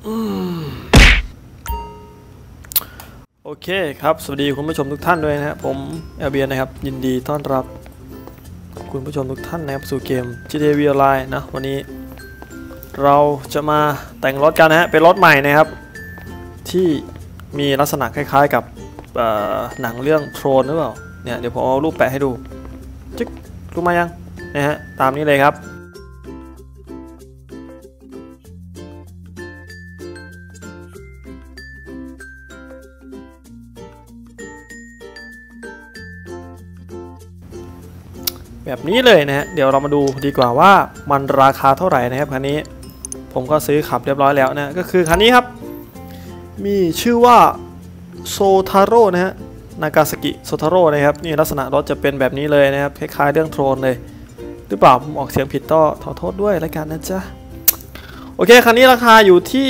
โอเคครับสวัสดีคุณผู้ชมทุกท่านด้วยนะครับผมเอลเบียนะครับยินดีต้อนรับคุณผู้ชมทุกท่านนะครับสู่เกม GTA V Online นะวันนี้เราจะมาแต่งรถกันนะฮะเป็นรถใหม่นะครับที่มีลักษณะคล้ายๆกับหนังเรื่องโทรนหรือเปล่าเนี่ยเดี๋ยวผมเอารูปแปะให้ดูจึ๊กรู้มายังนะฮะตามนี้เลยครับแบบนี้เลยนะฮะเดี๋ยวเรามาดูดีกว่าว่ามันราคาเท่าไหร่นะครับคันนี้ผมก็ซื้อขับเรียบร้อยแล้วนะก็คือคันนี้ครับมีชื่อว่าโซทาโร่นะฮะนากาซากิโซทาโร่นะครับนี่ลักษณะรถจะเป็นแบบนี้เลยนะครับคล้ายๆเรื่องโทรนเลยหรือเปล่าผมออกเสียงผิดก็ขอโทษด้วยแล้วกันนะจ๊ะโอเคคันนี้ราคาอยู่ที่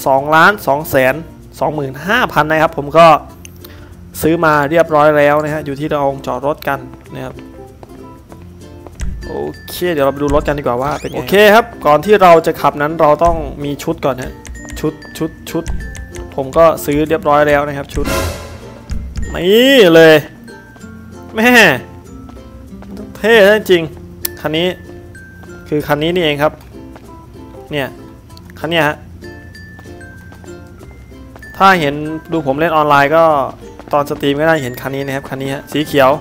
2,225,000 นะครับผมก็ซื้อมาเรียบร้อยแล้วนะฮะอยู่ที่เราจอดรถกันนะครับโอเคเดี๋ยวเราไปดูรถกันดีกว่าว่าเป็นไงโอเคครับก่อนที่เราจะขับนั้นเราต้องมีชุดก่อนนะชุดผมก็ซื้อเรียบร้อยแล้วนะครับชุดนี่เลยแม่เท่จริงคันนี้คือคันนี้นี่เองครับเนี่ยคันนี้ฮะถ้าเห็นดูผมเล่นออนไลน์ก็ตอนสตรีมก็ได้เห็นคันนี้นะครับคันนี้ฮะสีเขียว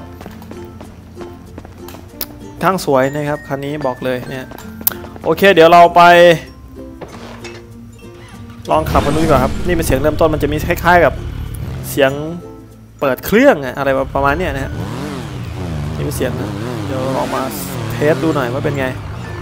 ข้างสวยนะครับคันนี้บอกเลยเนี่ยโอเคเดี๋ยวเราไปลองขับกันดูดีกว่าครับนี่เป็นเสียงเริ่มต้นมันจะมีคล้ายๆกับเสียงเปิดเครื่องอะไรประมาณนี้นะฮะนี่เป็นเสียงนะเดี๋ยวลองมาเทสดูหน่อยว่าเป็นไง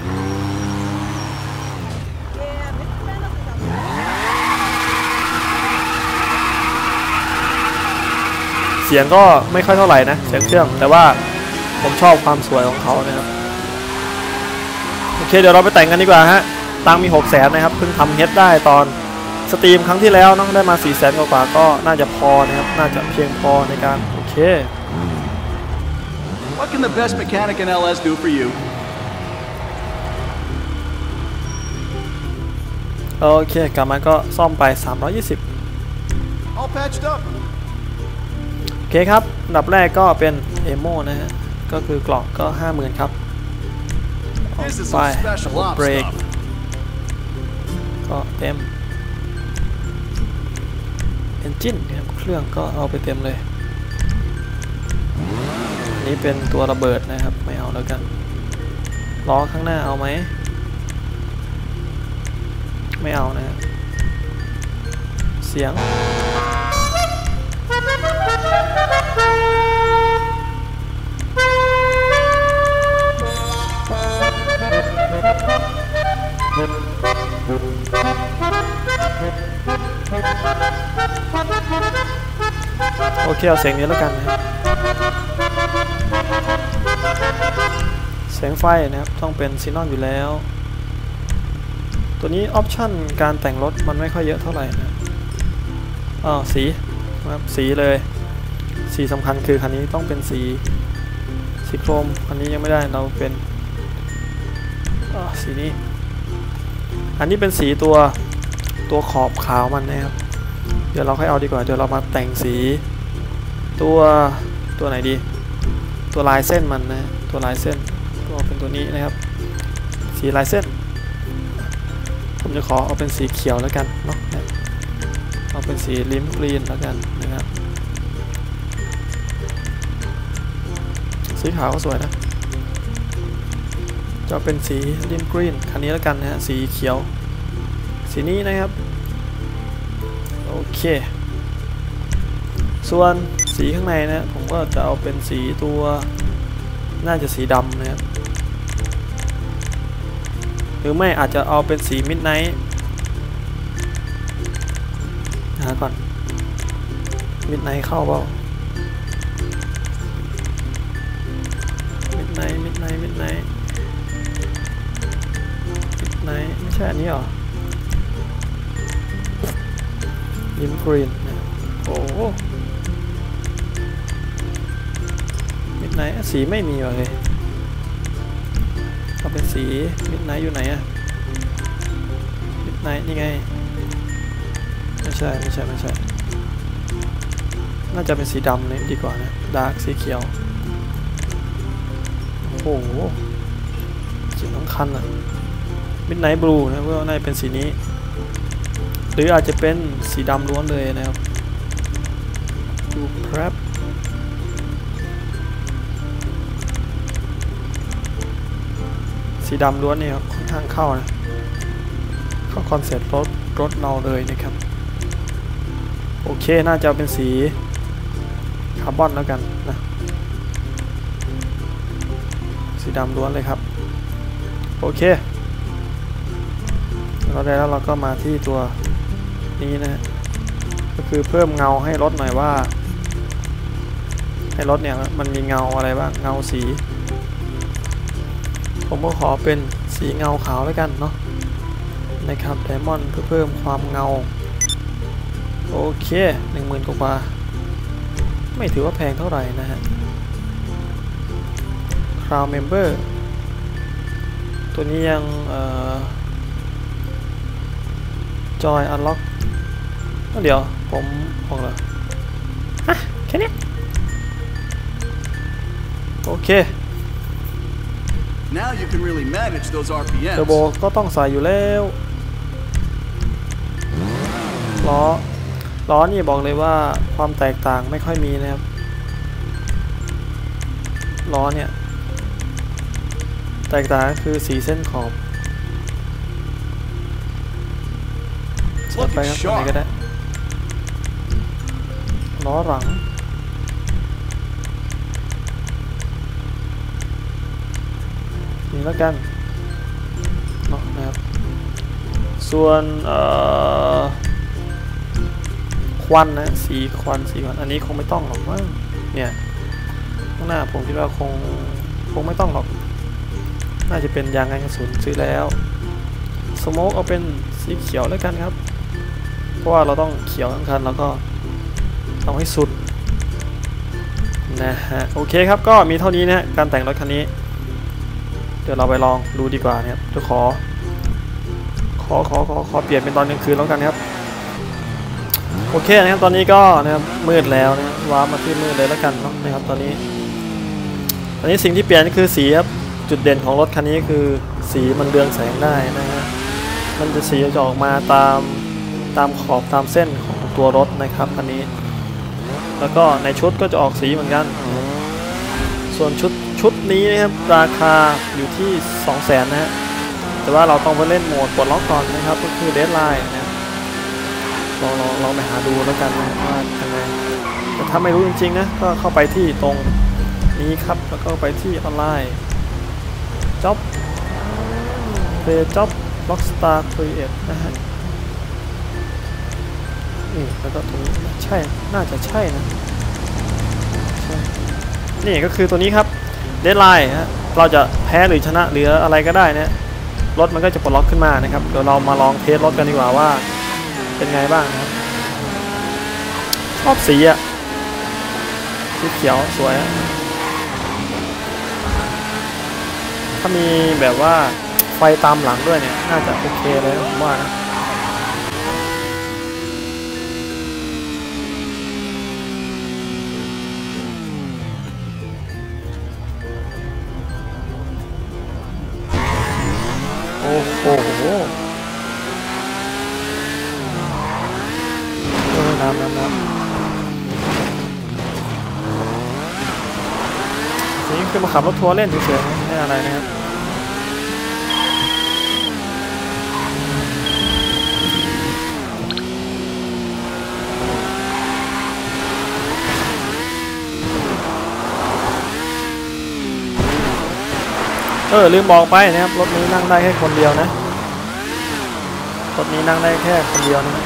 เสียงก็ไม่ค่อยเท่าไหร่นะเสียงเครื่องแต่ว่าผมชอบความสวยของเขานะครับโอเคเดี๋ยวเราไปแต่งกันดีกว่าฮะตังมี 600,000 นะครับเพิ่งทำเฮดได้ตอนสตรีมครั้งที่แล้วน้องได้มา 400,000 กว่าก็น่าจะพอนะครับน่าจะเพียงพอในการโอเค What can the best mechanic in LS do for you โอเคกลับมาก็ซ่อมไป320 All patched up โอเคครับอันดับแรกก็เป็นเอโมนะฮะก็คือกล่องก็ 50,000 ครับออกไปเบรกก็เต็มเอนจินครับเครื่องก็เอาไปเต็มเลยอันนี้เป็นตัวระเบิดนะครับไม่เอาแล้วกันล้อข้างหน้าเอาไหมไม่เอานะฮะเสียงโอเคเอาเสียงนี้แล้วกันนะเสียงไฟนะครับต้องเป็นซีนอนอยู่แล้วตัวนี้ออปชั่นการแต่งรถมันไม่ค่อยเยอะเท่าไหร่นะสีนะครับสีเลยสีสำคัญคือคันนี้ต้องเป็นสีโครมคันนี้ยังไม่ได้เราเป็นสีนี้อันนี้เป็นสีตัวขอบขาวมันนะครับเดี๋ยวเราค่อยเอาดีกว่าเดี๋ยวเรามาแต่งสีตัวไหนดีตัวลายเส้นมันนะตัวลายเส้นก็เป็นตัวนี้นะครับสีลายเส้นผมจะขอเอาเป็นสีเขียวแล้วกันเนาะเอาเป็นสีลิมกรีนแล้วกันนะครับสีขาวก็สวยนะจะเป็นสีลิมกรีนคันนี้แล้วกันนะฮะสีเขียวสีนี้นะครับโอเคส่วนสีข้างในนะผมก็จะเอาเป็นสีตัวน่าจะสีดำนะครับหรือไม่อาจจะเอาเป็นสีมิดไนท์หาก่อนมิดไนท์เข้าเปล่ามิดไนท์ไม่ใช่อันนี้หรอลิมกรีนโอ้มิดไนท์สีไม่มีเลย เอาเป็นสีมิดไนท์อยู่ไหนอะมิดไนท์นี่ไงไม่ใช่น่าจะเป็นสีดำเนี่ยดีกว่านะดาร์กสีเขียวโอ้โหสีทั้งคันอะMidnight Blue นะว่าน่าจะเป็นสีนี้หรืออาจจะเป็นสีดำล้วนเลยนะครับดูครับสีดำล้วนเนี่ยค่อนข้างเข้านะเข้าคอนเซ็ปต์รถเราเลยนะครับโอเคน่าจะเป็นสีคาร์บอนแล้วกันนะสีดำล้วนเลยครับโอเคเราได้แล้วเราก็มาที่ตัวนี้นะก็คือเพิ่มเงาให้รถหน่อยว่าให้รถเนี่ยมันมีเงาอะไรบ้างเงาสีผมก็ขอเป็นสีเงาขาวแล้วกันเนาะนะครับไดมอนด์เพื่อเพิ่มความเงาโอเค 10,000 กว่าไม่ถือว่าแพงเท่าไหร่นะฮะ Crown Member ตัวนี้ยังJoy Unlock เดี๋ยวผมออกแล้วฮะแค่นี้โอเค Now you can really manage those RPMs. เทอร์โบก็ต้องใส่อยู่แล้วล้อนี่บอกเลยว่าความแตกต่างไม่ค่อยมีนะครับล้อเนี่ยแตกต่างก็คือสีเส้นขอบไปครับอันนี้ก็ได้ล้อหลังนี่แล้วกันเนาะนะครับส่วนควันนะสีควันอันนี้คงไม่ต้องหรอกมั้งเนี่ยข้างหน้าผมคิดว่าคงไม่ต้องหรอกน่าจะเป็นยางกันกระสุนซื้อแล้วสโมกเอาเป็นสีเขียวแล้วกันครับเพราะว่าเราต้องเขียวทั้งคันแล้วก็เอาให้สุดนะฮะโอเคครับก็มีเท่านี้นะการแต่งรถคันนี้เดี๋ยวเราไปลองดูดีกว่านะครับจะขอเปลี่ยนเป็นตอนกลางคืนแล้วกันครับโอเคนะครับตอนนี้ก็นะครับมืดแล้วนะว้ามาที่มืดเลยแล้วกันนะครับตอนนี้สิ่งที่เปลี่ยนคือสีครับจุดเด่นของรถคันนี้คือสีมันเรืองแสงได้นะฮะมันจะสีจะออกมาตามขอบตามเส้นของตัวรถนะครับคันนี้แล้วก็ในชุดก็จะออกสีเหมือนกันส่วนชุดนี้นะครับราคาอยู่ที่ 200,000 นะฮะแต่ว่าเราต้องไปเล่นโหมดปลดล็อกก่อนนะครับก็คือเดดไลน์นะลองไปหาดูแล้วกันนะว่ายังไงแต่ถ้าไม่รู้จริงๆนะก็เข้าไปที่ตรงนี้ครับแล้วก็ไปที่ออนไลน์จ็อบเพย์จ็อบล็อกสตาร์ครีเอทนะฮะนี่แล้วก็ตรงนี้ใช่น่าจะใช่นะใช่นี่ก็คือตัวนี้ครับเดดไลน์ฮะเราจะแพ้หรือชนะหรืออะไรก็ได้นะรถมันก็จะปลดล็อกขึ้นมานะครับเดี๋ยวเรามาลองเทสรถกันดีกว่าว่าเป็นไงบ้างนะครับชอบสีอะสีเขียวสวยถ้ามีแบบว่าไฟตามหลังด้วยเนี่ยน่าจะโอเคเลยผมว่านะโอ้โหน้ำนี่คือมาขับรถทัวร์เล่นเฉยๆไม่อะไรนะครับลืมบอกไปนะครับรถนี้นั่งได้แค่คนเดียวนะรถนี้นั่งได้แค่คนเดียวนะ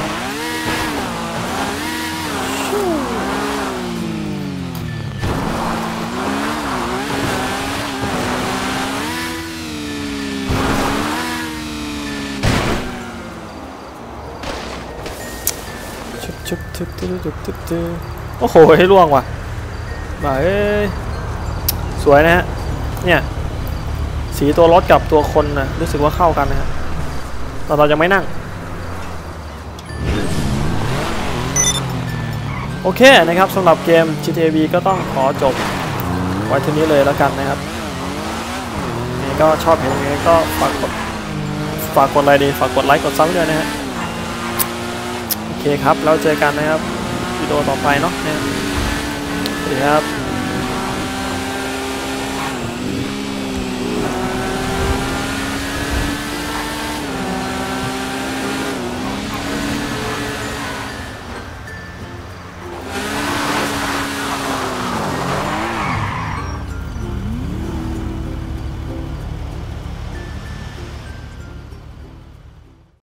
โอ้โหให้ล่วงว่ะมาสวยนะฮะเนี่ยสีตัวรถกับตัวคนนะรู้สึกว่าเข้ากันนะฮะแต่เราจะไม่นั่งโอเคนะครับสำหรับเกม GTA V ก็ต้องขอจบไว้เท่านี้เลยแล้วกันนะครับนี่ก็ชอบเห็นอย่างนี้ก็ฝากกดอะไรดีฝากกดไลค์กดซับด้วยนะฮะโอเคครับแล้วเจอกันนะครับวิดีโอต่อไปเนาะเนี่ยสวัสดีครับ